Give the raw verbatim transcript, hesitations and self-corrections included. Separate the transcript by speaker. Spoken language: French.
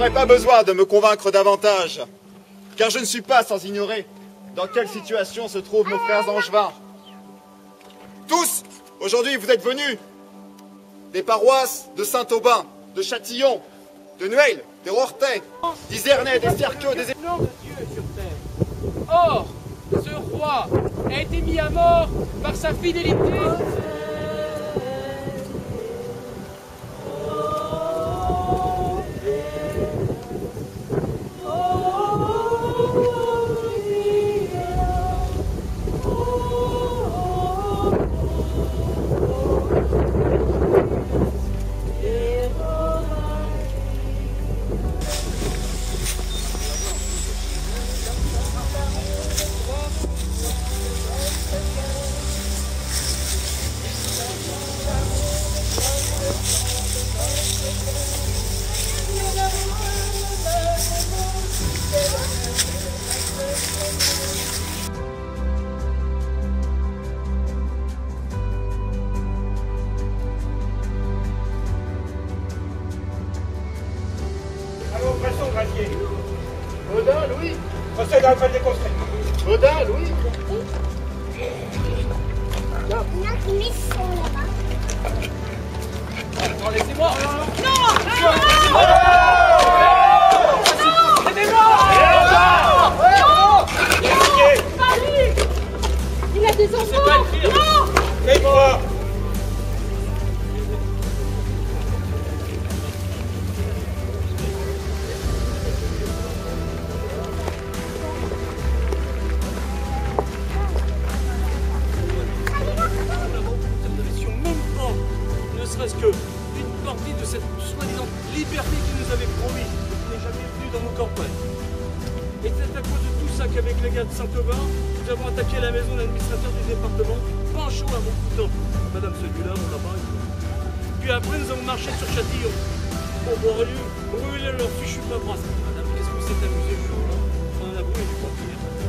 Speaker 1: n'aurez pas besoin de me convaincre davantage, car je ne suis pas sans ignorer dans quelle situation se trouvent nos frères angevins. Tous, aujourd'hui, vous êtes venus des paroisses de Saint-Aubin, de Châtillon, de Nueil, des Rortais, d'Izernay, des Cerqueux, des...
Speaker 2: Le plan de Dieu sur terre. Or, ce roi a été mis à mort par sa fidélité.
Speaker 1: Baudin, Louis.
Speaker 3: Procède à appel des conseils.
Speaker 1: Baudin, Louis.
Speaker 4: Il y a qui met son là-bas.
Speaker 2: Attends, laissez-moi.
Speaker 4: Il a des enfants. Non.
Speaker 3: Et moi.
Speaker 2: Parce que une partie de cette soi-disant liberté qui nous avait promis n'est jamais venue dans nos campagnes. Et c'est à cause de tout ça qu'avec les gars de Saint-Aubin, nous avons attaqué la maison de l'administrateur du département, Panchaud à mon couteau. Madame celui-là, on l'a pas. Puis après, nous avons marché sur Châtillon pour brûler, brûler leur fichu paperasse. Madame, qu'est-ce que c'est amusé le jour-là? On en a brûlé du papier.